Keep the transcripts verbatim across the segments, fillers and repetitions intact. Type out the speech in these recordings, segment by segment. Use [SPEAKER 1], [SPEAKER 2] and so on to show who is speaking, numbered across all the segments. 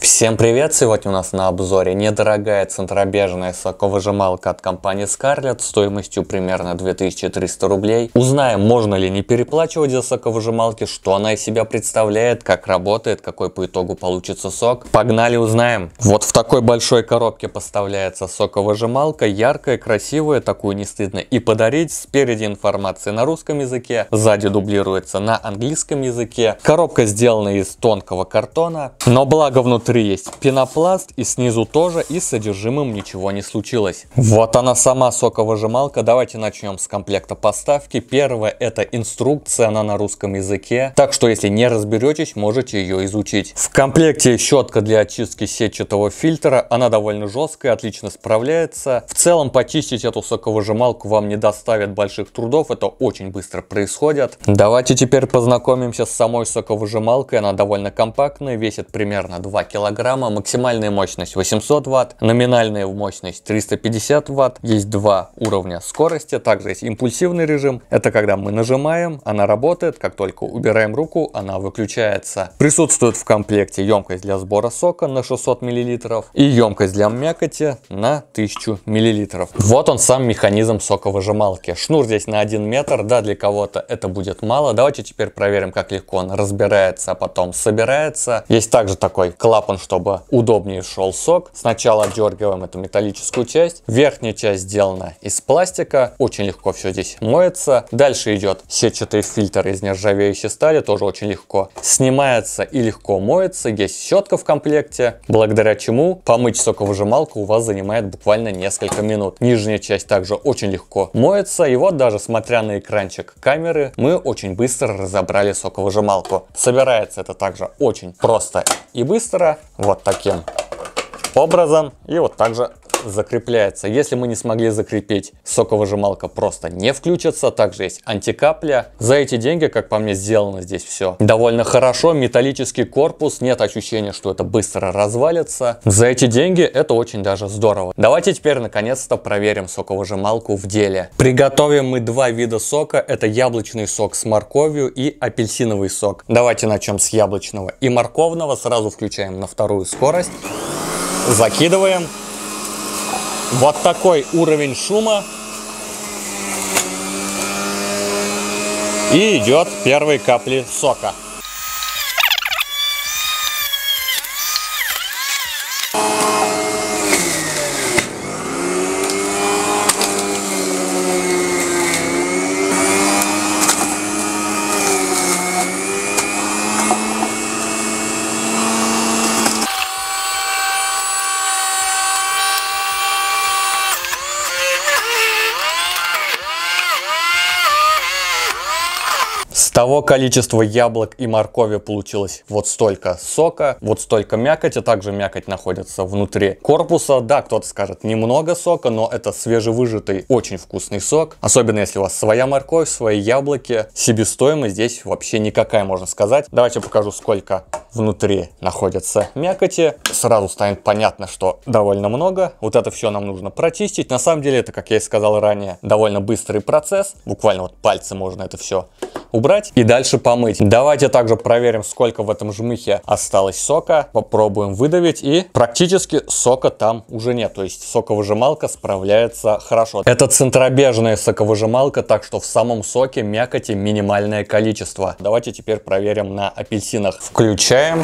[SPEAKER 1] Всем привет! Сегодня у нас на обзоре недорогая центробежная соковыжималка от компании Scarlett стоимостью примерно две тысячи триста рублей. Узнаем, можно ли не переплачивать за соковыжималки, что она из себя представляет, как работает, какой по итогу получится сок. Погнали узнаем! Вот в такой большой коробке поставляется соковыжималка, яркая, красивая, такую не стыдно и подарить. Спереди информация на русском языке, сзади дублируется на английском языке. Коробка сделана из тонкого картона, но благо внутри Внутри есть пенопласт, и снизу тоже, и с содержимым ничего не случилось. Вот она сама соковыжималка. Давайте начнем с комплекта поставки. Первое — это инструкция, она на русском языке, так что если не разберетесь, можете ее изучить. В комплекте щетка для очистки сетчатого фильтра, она довольно жесткая, отлично справляется. В целом почистить эту соковыжималку вам не доставит больших трудов, это очень быстро происходит. Давайте теперь познакомимся с самой соковыжималкой. Она довольно компактная, весит примерно два килограмма. килограмма, максимальная мощность восемьсот ватт, номинальная мощность триста пятьдесят ватт, есть два уровня скорости, также есть импульсивный режим, это когда мы нажимаем, она работает, как только убираем руку, она выключается. Присутствует в комплекте емкость для сбора сока на шестьсот миллилитров и емкость для мякоти на тысячу миллилитров. Вот он сам механизм соковыжималки. Шнур здесь на один метр, да, для кого-то это будет мало. Давайте теперь проверим, как легко он разбирается, а потом собирается. Есть также такой клапан, чтобы удобнее шел сок. Сначала отдергиваем эту металлическую часть. Верхняя часть сделана из пластика. Очень легко все здесь моется. Дальше идет сетчатый фильтр из нержавеющей стали. Тоже очень легко снимается и легко моется. Есть щетка в комплекте, благодаря чему помыть соковыжималку у вас занимает буквально несколько минут. Нижняя часть также очень легко моется. И вот даже смотря на экранчик камеры, мы очень быстро разобрали соковыжималку. Собирается это также очень просто и быстро. Вот таким образом, и вот также закрепляется. Если мы не смогли закрепить, соковыжималка просто не включится. Также есть антикапля. За эти деньги, как по мне, сделано здесь все довольно хорошо. Металлический корпус, нет ощущения, что это быстро развалится. За эти деньги это очень даже здорово. Давайте теперь наконец-то проверим соковыжималку в деле. Приготовим мы два вида сока. Это яблочный сок с морковью и апельсиновый сок. Давайте начнем с яблочного и морковного. Сразу включаем на вторую скорость. Закидываем. Вот такой уровень шума. И идет первые капли сока. С того количества яблок и моркови получилось вот столько сока, вот столько мякоти. Также мякоть находится внутри корпуса. Да, кто-то скажет, немного сока, но это свежевыжатый, очень вкусный сок. Особенно если у вас своя морковь, свои яблоки. Себестоимость здесь вообще никакая, можно сказать. Давайте покажу, сколько внутри находится мякоти. Сразу станет понятно, что довольно много. Вот это все нам нужно прочистить. На самом деле это, как я и сказал ранее, довольно быстрый процесс. Буквально вот пальцы можно это все убрать и дальше помыть. Давайте также проверим, сколько в этом жмыхе осталось сока. Попробуем выдавить, и практически сока там уже нет. То есть соковыжималка справляется хорошо. Это центробежная соковыжималка, так что в самом соке мякоти минимальное количество. Давайте теперь проверим на апельсинах. Включаем.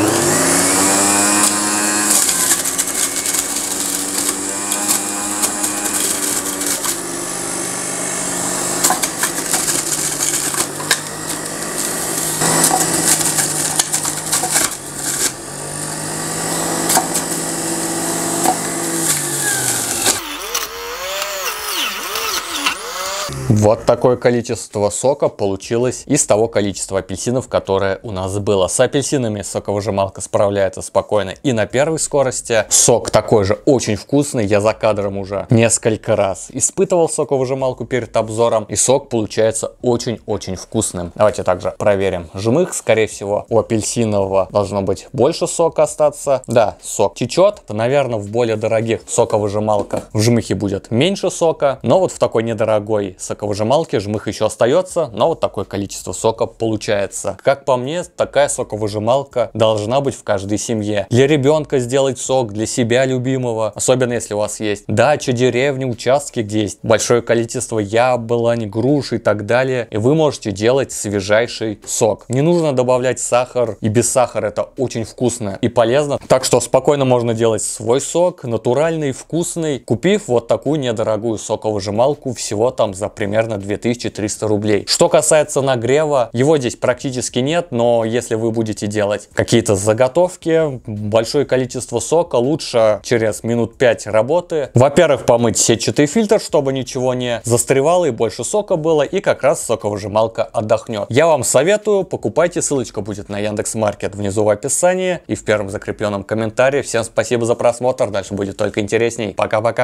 [SPEAKER 1] Вот такое количество сока получилось из того количества апельсинов, которое у нас было. С апельсинами соковыжималка справляется спокойно и на первой скорости. Сок такой же очень вкусный. Я за кадром уже несколько раз испытывал соковыжималку перед обзором, и сок получается очень-очень вкусным. Давайте также проверим жмых. Скорее всего, у апельсинового должно быть больше сока остаться. Да, сок течет. Наверное, в более дорогих соковыжималках в жмыхе будет меньше сока, но вот в такой недорогой соковыжималке соковыжималки, жмых еще остается, но вот такое количество сока получается. Как по мне, такая соковыжималка должна быть в каждой семье. Для ребенка сделать сок, для себя любимого, особенно если у вас есть дача, деревня, участки, где есть большое количество яблонь, груш и так далее, и вы можете делать свежайший сок. Не нужно добавлять сахар, и без сахара это очень вкусно и полезно. Так что спокойно можно делать свой сок, натуральный, вкусный, купив вот такую недорогую соковыжималку всего там за примерно две тысячи триста рублей. Что касается нагрева, его здесь практически нет, но если вы будете делать какие-то заготовки, большое количество сока, лучше через минут пять работы, во-первых, помыть сетчатый фильтр, чтобы ничего не застревало и больше сока было, и как раз соковыжималка отдохнет. Я вам советую, покупайте, ссылочка будет на Яндекс.Маркет внизу в описании и в первом закрепленном комментарии. Всем спасибо за просмотр, дальше будет только интересней. Пока-пока.